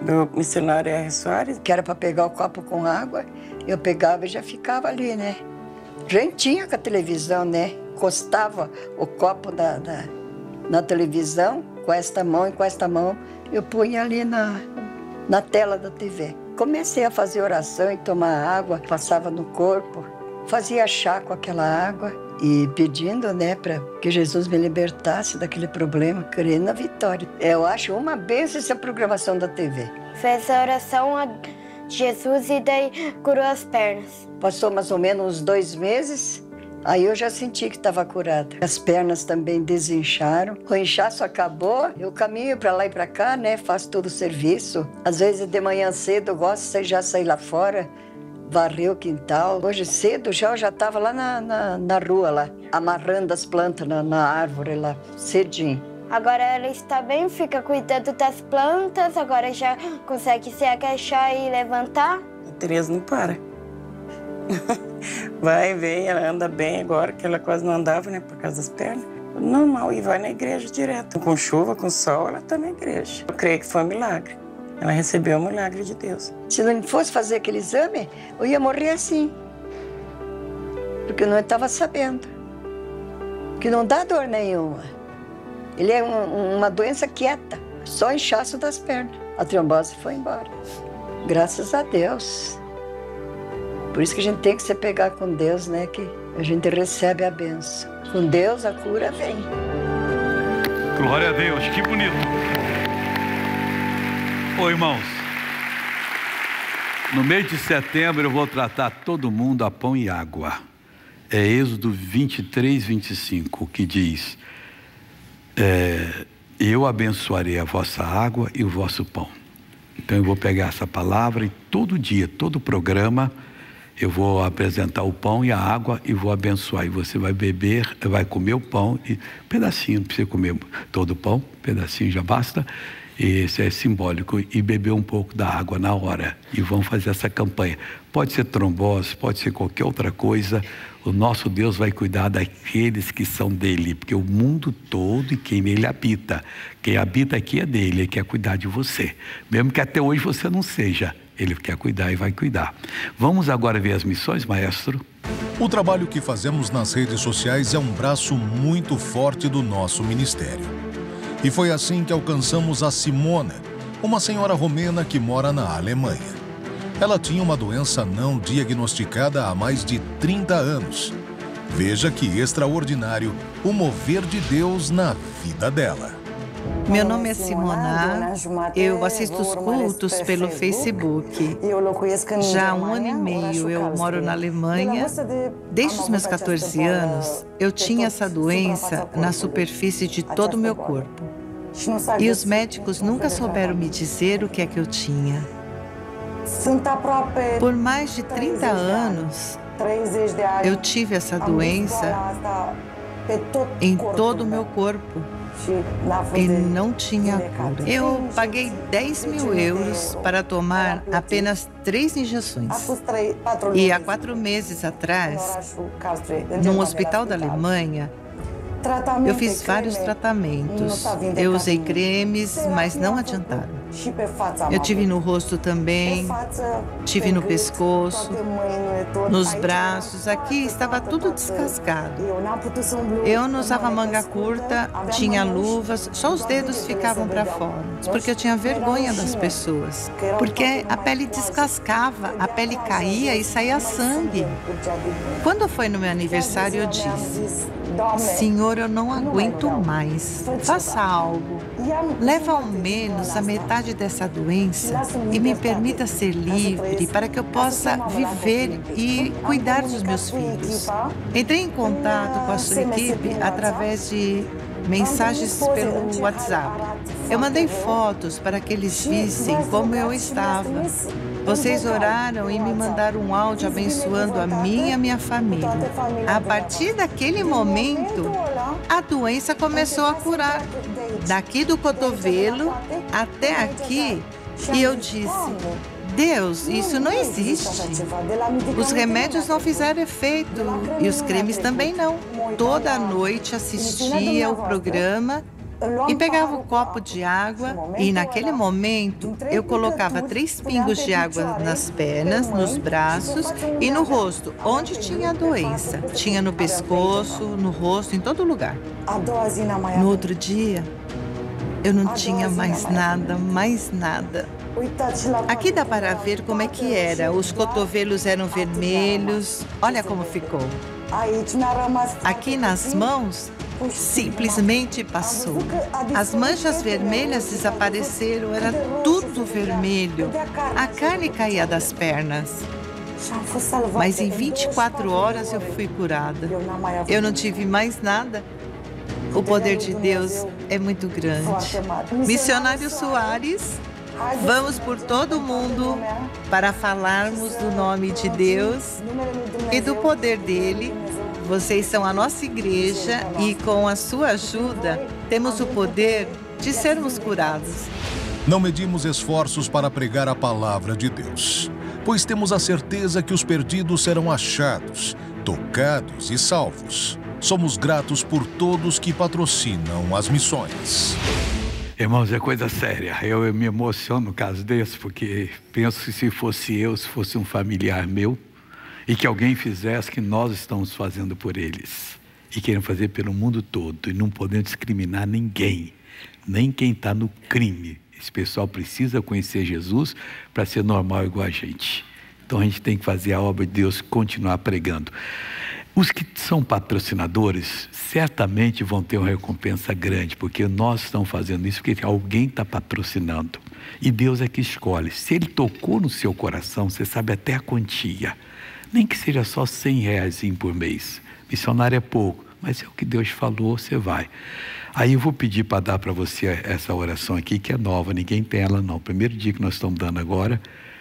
do missionário R. Soares. Que era para pegar o copo com água, eu pegava e já ficava ali, né? Rentinha com a televisão, né? Encostava o copo da, da, na televisão, com esta mão e com esta mão, eu punha ali na, na tela da T V. Comecei a fazer oração e tomar água, passava no corpo, fazia chá com aquela água e pedindo, né, para que Jesus me libertasse daquele problema, querendo a vitória. Eu acho uma bênção essa programação da T V. Fez a oração a Jesus e daí curou as pernas. Passou mais ou menos uns dois meses, aí eu já senti que estava curada. As pernas também desincharam, o inchaço acabou, eu caminho para lá e para cá, né, faço todo o serviço. Às vezes de manhã cedo eu gosto de já sair lá fora, varrer o quintal. Hoje cedo já eu já estava lá na, na, na rua, lá, amarrando as plantas na, na árvore lá, cedinho. Agora ela está bem, fica cuidando das plantas, agora já consegue se agachar e levantar. A Tereza não para. Vai, vem, ela anda bem agora, que ela quase não andava, né, por causa das pernas. Normal, e vai na igreja direto. Com chuva, com sol, ela está na igreja. Eu creio que foi um milagre. Ela recebeu o milagre de Deus. Se não fosse fazer aquele exame, eu ia morrer assim. Porque eu não estava sabendo. Que não dá dor nenhuma. Ele é um, uma doença quieta, só inchaço das pernas. A trombose foi embora. Graças a Deus. Por isso que a gente tem que se pegar com Deus, né? Que a gente recebe a bênção. Com Deus a cura vem. Glória a Deus, que bonito. Ô, irmãos, no mês de setembro eu vou tratar todo mundo a pão e água. É Êxodo vinte e três, vinte e cinco, que diz: é, eu abençoarei a vossa água e o vosso pão. Então eu vou pegar essa palavra e todo dia, todo programa, eu vou apresentar o pão e a água e vou abençoar. E você vai beber, vai comer o pão, e pedacinho, não precisa comer todo o pão, pedacinho já basta. Esse é simbólico, e beber um pouco da água na hora, e vão fazer essa campanha. Pode ser trombose, pode ser qualquer outra coisa. O nosso Deus vai cuidar daqueles que são dele, porque o mundo todo e quem nele habita, quem habita aqui é dele, ele quer cuidar de você, mesmo que até hoje você não seja, ele quer cuidar e vai cuidar. Vamos agora ver as missões, maestro? O trabalho que fazemos nas redes sociais é um braço muito forte do nosso ministério. E foi assim que alcançamos a Simona, uma senhora romena que mora na Alemanha. Ela tinha uma doença não diagnosticada há mais de trinta anos. Veja que extraordinário o mover de Deus na vida dela. Meu nome é Simona, eu assisto os cultos pelo Facebook. Já há um ano e meio eu moro na Alemanha. Desde os meus quatorze anos, eu tinha essa doença na superfície de todo o meu corpo. E os médicos nunca souberam me dizer o que é que eu tinha. Por mais de trinta anos, eu tive essa doença em todo o meu corpo e não tinha cura. Eu paguei dez mil euros para tomar apenas três injeções. E há quatro meses atrás, num hospital da Alemanha, eu fiz vários tratamentos. Eu usei cremes, mas não adiantaram. Eu tive no rosto também, tive no pescoço, nos braços. Aqui estava tudo descascado. Eu não usava manga curta, tinha luvas, só os dedos ficavam para fora, porque eu tinha vergonha das pessoas. Porque a pele descascava, a pele caía e saía sangue. Quando foi no meu aniversário, eu disse: Senhor, eu não aguento mais. Faça algo. Leva ao menos a metade dessa doença e me permita ser livre para que eu possa viver e cuidar dos meus filhos. Entrei em contato com a sua equipe através de mensagens pelo WhatsApp. Eu mandei fotos para que eles vissem como eu estava. Vocês oraram e me mandaram um áudio abençoando a mim e a minha família. A partir daquele momento, a doença começou a curar. Daqui do cotovelo até aqui. E eu disse: Deus, isso não existe. Os remédios não fizeram efeito e os cremes também não. Toda noite assistia o programa e pegava o copo de água e naquele momento eu colocava três pingos de água nas pernas, nos braços e no rosto, onde tinha a doença. Tinha no pescoço, no rosto, em todo lugar. No outro dia, eu não tinha mais nada, mais nada. Aqui dá para ver como é que era. Os cotovelos eram vermelhos. Olha como ficou. Aqui nas mãos, simplesmente passou. As manchas vermelhas desapareceram, era tudo vermelho. A carne caía das pernas. Mas em vinte e quatro horas eu fui curada. Eu não tive mais nada. O poder de Deus é muito grande. Missionário Soares, vamos por todo o mundo para falarmos do nome de Deus e do poder dele. Vocês são a nossa igreja e com a sua ajuda temos o poder de sermos curados. Não medimos esforços para pregar a palavra de Deus, pois temos a certeza que os perdidos serão achados, tocados e salvos. Somos gratos por todos que patrocinam as missões. Irmãos, é coisa séria. Eu, eu me emociono no caso desse, porque penso que se fosse eu, se fosse um familiar meu, e que alguém fizesse o que nós estamos fazendo por eles, e querem fazer pelo mundo todo, e não podemos discriminar ninguém, nem quem está no crime. Esse pessoal precisa conhecer Jesus para ser normal igual a gente. Então a gente tem que fazer a obra de Deus, continuar pregando. Os que são patrocinadores certamente vão ter uma recompensa grande, porque nós estamos fazendo isso porque alguém está patrocinando. E Deus é que escolhe. Se Ele tocou no seu coração, você sabe até a quantia. Nem que seja só cem reais por mês. Missionário é pouco, mas é o que Deus falou, você vai. Aí eu vou pedir para dar para você essa oração aqui, que é nova, ninguém tem ela não. Primeiro dia que nós estamos dando agora.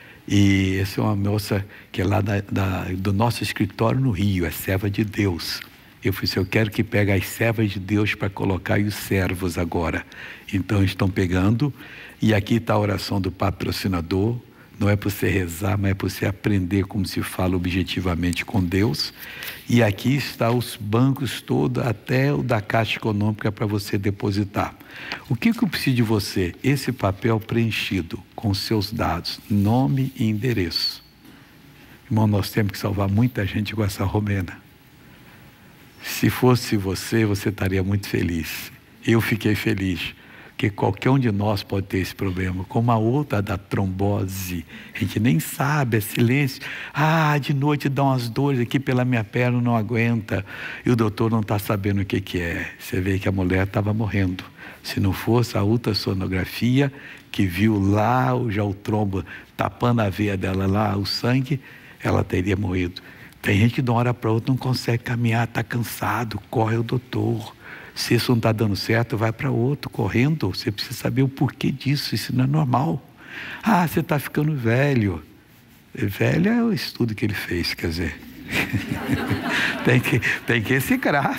E essa é uma moça que é lá da, da, do nosso escritório no Rio, é serva de Deus. Eu falei assim, eu quero que pegue as servas de Deus para colocar aí os servos agora. Então estão pegando, e aqui está a oração do patrocinador. Não é para você rezar, mas é para você aprender como se fala objetivamente com Deus. E aqui está os bancos todos, até o da Caixa Econômica para você depositar. O que, que eu preciso de você? Esse papel preenchido com seus dados, nome e endereço. Irmão, nós temos que salvar muita gente com essa romena. Se fosse você, você estaria muito feliz. Eu fiquei feliz. Porque qualquer um de nós pode ter esse problema, como a outra da trombose, a gente nem sabe, é silêncio. Ah, de noite dá umas dores aqui pela minha perna, não aguenta, e o doutor não está sabendo o que que é. Você vê que a mulher estava morrendo. Se não fosse a ultrassonografia, que viu lá já o trombo tapando a veia dela lá, o sangue, ela teria morrido. Tem gente que de uma hora para outra não consegue caminhar, está cansado, corre ao doutor. Se isso não está dando certo, vai para outro, correndo. Você precisa saber o porquê disso, isso não é normal. Ah, você está ficando velho. Velho é o estudo que ele fez, quer dizer. tem, que, tem que reciclar.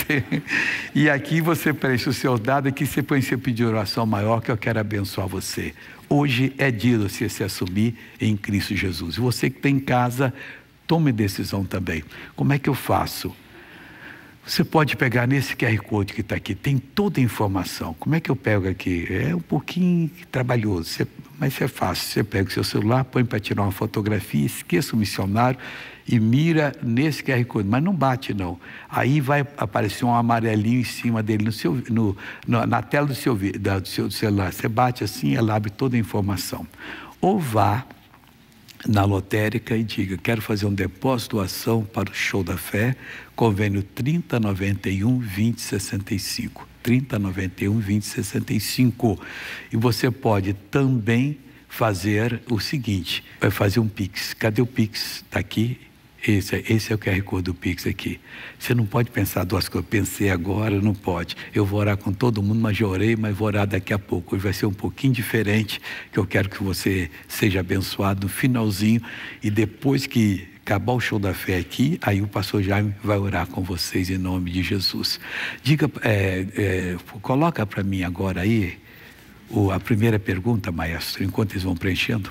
E aqui você preenche o seu dado, aqui você põe seu pedido de oração maior, que eu quero abençoar você. Hoje é dia de você se assumir em Cristo Jesus. E você que está em casa, tome decisão também. Como é que eu faço? Você pode pegar nesse Q R Code que está aqui, tem toda a informação. Como é que eu pego aqui? É um pouquinho trabalhoso, você, mas é fácil. Você pega o seu celular, põe para tirar uma fotografia, esqueça o missionário e mira nesse Q R Code, mas não bate não. Aí vai aparecer um amarelinho em cima dele, no seu, no, no, na tela do seu, da, do seu celular. Você bate assim, ela abre toda a informação. Ou vá na lotérica e diga, quero fazer um depósito doação para o Show da Fé, convênio trinta, noventa e um, vinte, sessenta e cinco. trinta, noventa e um, vinte, sessenta e cinco. E você pode também fazer o seguinte, vai fazer um Pix. Cadê o Pix? Está aqui. Esse, esse é o Q R Code do Pix aqui. Você não pode pensar duas coisas. Pensei agora, não pode. Eu vou orar com todo mundo, mas já orei, mas vou orar daqui a pouco. Hoje vai ser um pouquinho diferente, que eu quero que você seja abençoado no finalzinho. E depois que acabar o Show da Fé aqui, aí o pastor Jaime vai orar com vocês em nome de Jesus. Diga, é, é, coloca para mim agora aí o, a primeira pergunta, maestro, enquanto eles vão preenchendo.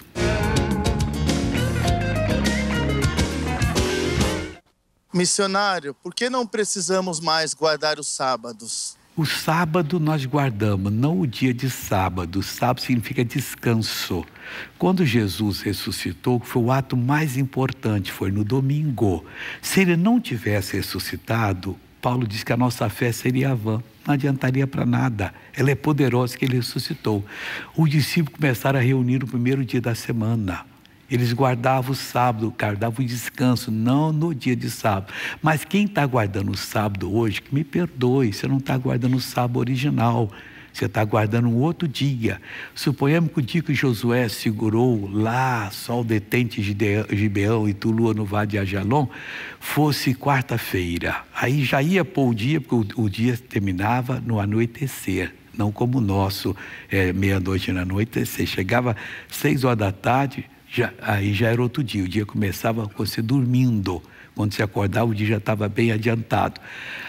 Missionário, por que não precisamos mais guardar os sábados? O sábado nós guardamos, não o dia de sábado. Sábado significa descanso. Quando Jesus ressuscitou, foi o ato mais importante, foi no domingo. Se ele não tivesse ressuscitado, Paulo diz que a nossa fé seria vã, não adiantaria para nada. Ela é poderosa que ele ressuscitou. Os discípulos começaram a reunir no primeiro dia da semana. Eles guardavam o sábado, guardavam o descanso, não no dia de sábado. Mas quem está guardando o sábado hoje, que me perdoe, você não está guardando o sábado original. Você está guardando um outro dia. Suponhamos que o dia que Josué segurou lá, sol detente Gibeão e Tulua no vale de Ajalon, fosse quarta-feira. Aí já ia pôr o dia, porque o, o dia terminava no anoitecer. Não como o nosso, é, meia-noite no anoitecer. Chegava seis horas da tarde, já, aí já era outro dia. O dia começava com você dormindo. Quando você acordava, o dia já estava bem adiantado.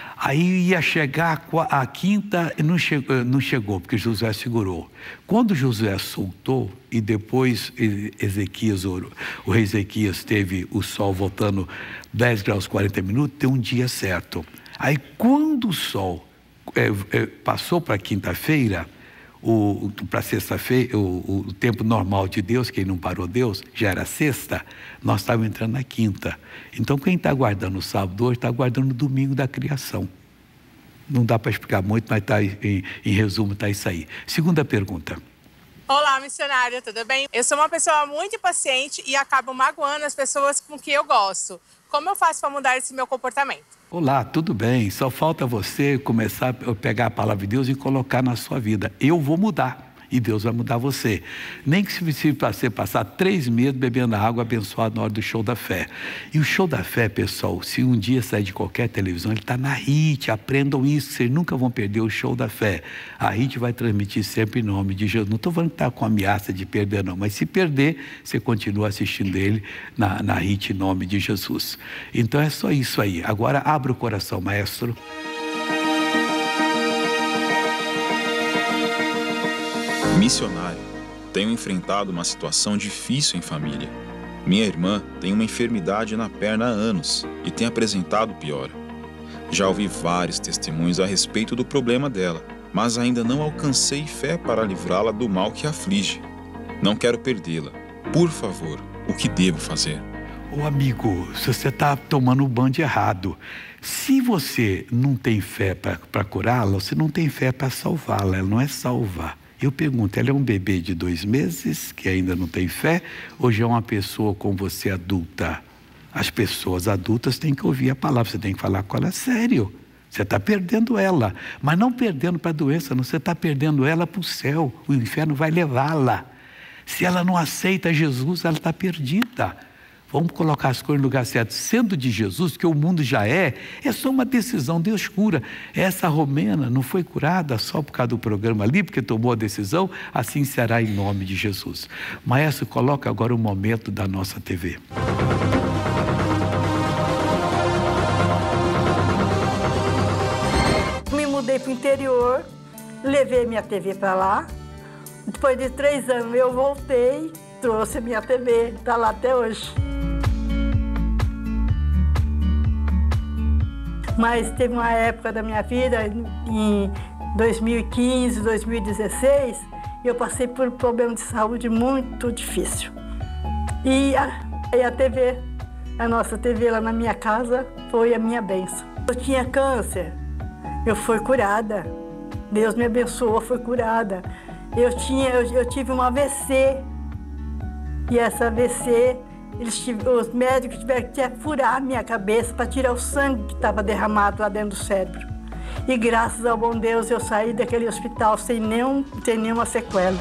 Aí ia chegar a quinta e não chegou, não chegou, porque Josué segurou. Quando Josué soltou, e depois Ezequias, o rei Ezequias teve o sol voltando dez graus e quarenta minutos, tem um dia certo. Aí quando o sol é, é, passou para quinta-feira, para sexta-feira, o, o tempo normal de Deus, quem não parou Deus, já era sexta, nós estávamos entrando na quinta. Então quem está guardando o sábado hoje, está guardando o domingo da criação. Não dá para explicar muito, mas tá, em, em resumo está isso aí. Segunda pergunta. Olá, missionária, tudo bem? Eu sou uma pessoa muito impaciente e acabo magoando as pessoas com quem eu gosto. Como eu faço para mudar esse meu comportamento? Olá, tudo bem? Só falta você começar a pegar a palavra de Deus e colocar na sua vida. Eu vou mudar. E Deus vai mudar você. Nem que se você passar três meses bebendo água abençoada na hora do show da fé. E o show da fé, pessoal, se um dia sair de qualquer televisão, ele está na R I T. Aprendam isso, vocês nunca vão perder o show da fé. A R I T vai transmitir sempre em nome de Jesus. Não estou falando que está com ameaça de perder, não. Mas se perder, você continua assistindo ele na, na R I T em nome de Jesus. Então é só isso aí. Agora abra o coração, maestro. Missionário, tenho enfrentado uma situação difícil em família. Minha irmã tem uma enfermidade na perna há anos e tem apresentado piora. Já ouvi vários testemunhos a respeito do problema dela, mas ainda não alcancei fé para livrá-la do mal que a aflige. Não quero perdê-la. Por favor, o que devo fazer? Ô amigo, se você está tomando o banho errado, se você não tem fé para curá-la, você não tem fé para salvá-la, ela não é salvar. Eu pergunto, ela é um bebê de dois meses, que ainda não tem fé, ou já é uma pessoa com você adulta? As pessoas adultas têm que ouvir a palavra, você tem que falar com ela sério. Você está perdendo ela, mas não perdendo para a doença, não, você está perdendo ela para o céu, o inferno vai levá-la. Se ela não aceita Jesus, ela está perdida. Vamos colocar as coisas no lugar certo. Sendo de Jesus, que o mundo já é, é só uma decisão, Deus cura. Essa romena não foi curada só por causa do programa ali, porque tomou a decisão, assim será em nome de Jesus. Maestro, coloca agora o momento da nossa T V. Me mudei para o interior, levei minha T V para lá. Depois de três anos eu voltei, trouxe minha T V, está lá até hoje. Mas teve uma época da minha vida, em dois mil e quinze, dois mil e dezesseis, eu passei por um problema de saúde muito difícil. E a, e a T V, a nossa T V lá na minha casa, foi a minha bênção. Eu tinha câncer, eu fui curada. Deus me abençoou, fui curada. Eu, tinha, eu, eu tive um A V C, e essa A V C, eles, os médicos tiveram que furar a minha cabeça para tirar o sangue que estava derramado lá dentro do cérebro. E graças ao bom Deus eu saí daquele hospital sem, nenhum, sem nenhuma sequela.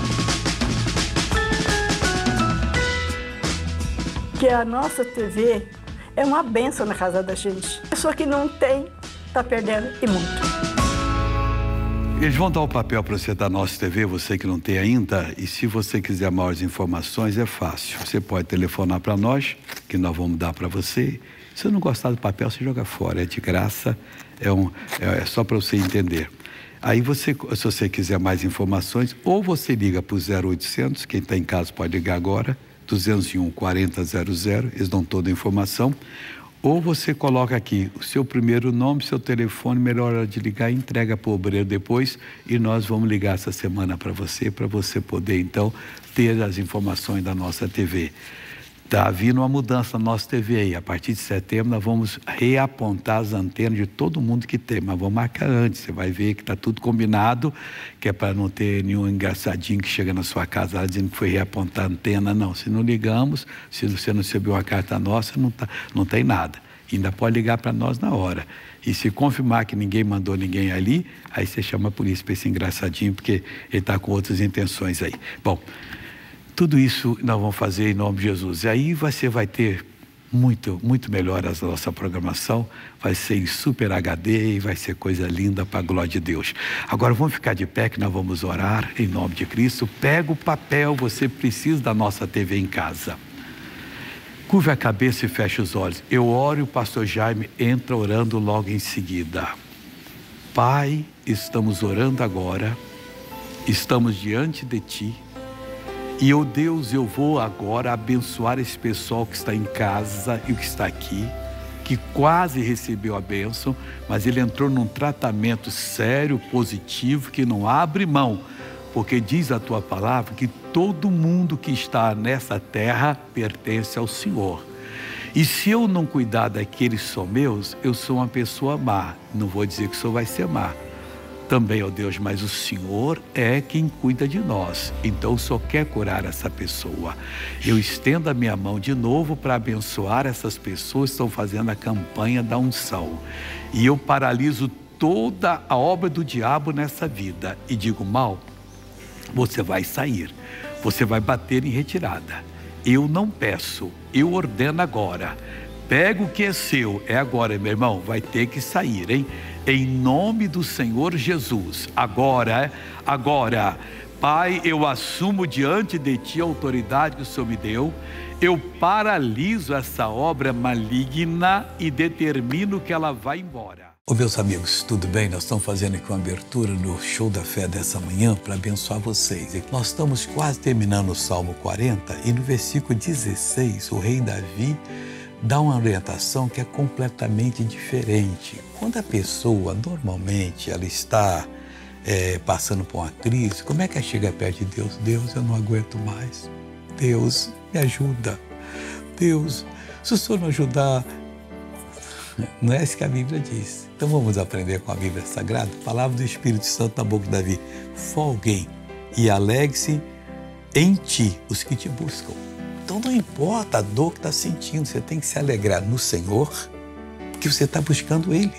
Que a nossa T V é uma bênção na casa da gente. A pessoa que não tem, está perdendo e muito. Eles vão dar o papel para você da nossa T V, você que não tem ainda, e se você quiser maiores informações, é fácil. Você pode telefonar para nós, que nós vamos dar para você. Se você não gostar do papel, você joga fora, é de graça, é, um, é, é só para você entender. Aí você, se você quiser mais informações, ou você liga para o zero oitocentos, quem está em casa pode ligar agora, duzentos e um, quarenta zero zero, eles dão toda a informação. Ou você coloca aqui o seu primeiro nome, seu telefone, melhor hora de ligar, entrega para o obreiro depois e nós vamos ligar essa semana para você, para você poder então ter as informações da nossa T V. Está vindo uma mudança na nossa T V aí. A partir de setembro nós vamos reapontar as antenas de todo mundo que tem, mas vamos marcar antes. Você vai ver que está tudo combinado, que é para não ter nenhum engraçadinho que chega na sua casa lá dizendo que foi reapontar a antena. Não, se não ligamos, se você não recebeu uma carta nossa, não, tá, não tem nada. Ainda pode ligar para nós na hora. E se confirmar que ninguém mandou ninguém ali, aí você chama a polícia para esse engraçadinho, porque ele está com outras intenções aí. Bom, tudo isso nós vamos fazer em nome de Jesus. E aí você vai ter muito, muito melhor a nossa programação, vai ser em Super H D e vai ser coisa linda para a glória de Deus. Agora vamos ficar de pé que nós vamos orar em nome de Cristo. Pega o papel, você precisa da nossa T V em casa. Curve a cabeça e feche os olhos. Eu oro e o pastor Jaime entra orando logo em seguida. Pai, estamos orando agora, estamos diante de Ti. E, eu, Deus, eu vou agora abençoar esse pessoal que está em casa e o que está aqui, que quase recebeu a bênção, mas ele entrou num tratamento sério, positivo, que não abre mão, porque diz a Tua palavra que todo mundo que está nessa terra pertence ao Senhor. E se eu não cuidar daqueles que são meus, eu sou uma pessoa má. Não vou dizer que o Senhor vai ser má também, ó Deus, mas o Senhor é quem cuida de nós. Então o Senhor quer curar essa pessoa. Eu estendo a minha mão de novo para abençoar essas pessoas que estão fazendo a campanha da unção. E eu paraliso toda a obra do diabo nessa vida e digo: mal, você vai sair, você vai bater em retirada. Eu não peço, eu ordeno agora. Pega o que é seu, é agora, meu irmão, vai ter que sair, hein? Em nome do Senhor Jesus, agora, agora, Pai, eu assumo diante de Ti a autoridade que o Senhor me deu, eu paraliso essa obra maligna e determino que ela vá embora. Ô meus amigos, tudo bem? Nós estamos fazendo aqui uma abertura no Show da Fé dessa manhã para abençoar vocês. E nós estamos quase terminando o Salmo quarenta e no versículo dezesseis, o rei Davi dá uma orientação que é completamente diferente. Quando a pessoa, normalmente, ela está é, passando por uma crise, como é que ela chega perto de Deus? Deus, eu não aguento mais. Deus, me ajuda. Deus, se o Senhor não ajudar... Não é isso que a Bíblia diz. Então vamos aprender com a Bíblia Sagrada. Palavra do Espírito Santo na boca de Davi. Folguem e alegre-se em Ti os que Te buscam. Então não importa a dor que está sentindo, você tem que se alegrar no Senhor, porque você está buscando Ele.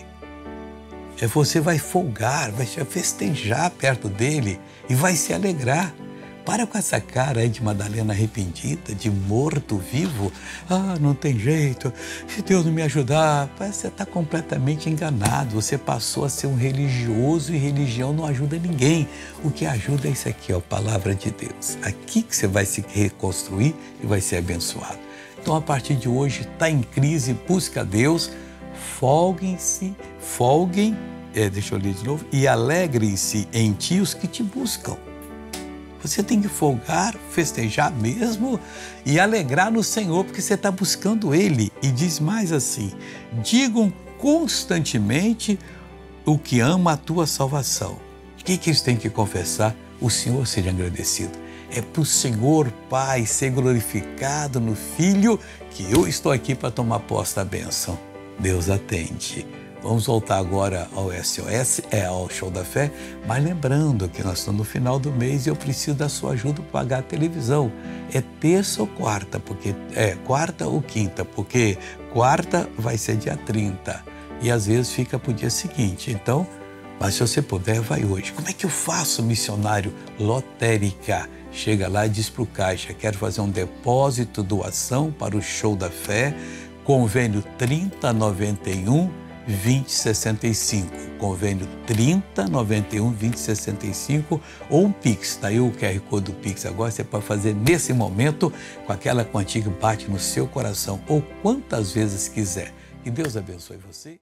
É, você vai folgar, vai festejar perto dEle e vai se alegrar. Para com essa cara aí de Madalena arrependida, de morto-vivo. Ah, não tem jeito, se Deus não me ajudar. Você está completamente enganado. Você passou a ser um religioso e religião não ajuda ninguém. O que ajuda é isso aqui, ó, a palavra de Deus. Aqui que você vai se reconstruir e vai ser abençoado. Então, a partir de hoje, está em crise, busca Deus, folguem-se, folguem, é, deixa eu ler de novo, e alegrem-se em Ti os que Te buscam. Você tem que folgar, festejar mesmo e alegrar no Senhor, porque você está buscando Ele. E diz mais assim: digam constantemente o que ama a tua salvação. O que, que eles têm que confessar? O Senhor seja agradecido. É para o Senhor Pai ser glorificado no Filho que eu estou aqui para tomar posse da bênção. Deus atende. Vamos voltar agora ao S O S, é ao Show da Fé, mas lembrando que nós estamos no final do mês e eu preciso da sua ajuda para pagar a televisão. É terça ou quarta, porque é quarta ou quinta, porque quarta vai ser dia trinta e às vezes fica para o dia seguinte. Então, mas se você puder, vai hoje. Como é que eu faço, missionário? Lotérica. Chega lá e diz para o caixa: quero fazer um depósito, doação para o Show da Fé, convênio trinta, noventa e um, vinte, sessenta e cinco, convênio trinta, noventa e um, vinte, sessenta e cinco, ou um Pix, tá aí o Q R Code do Pix agora, você pode fazer nesse momento com aquela quantia que bate no seu coração, ou quantas vezes quiser. Que Deus abençoe você.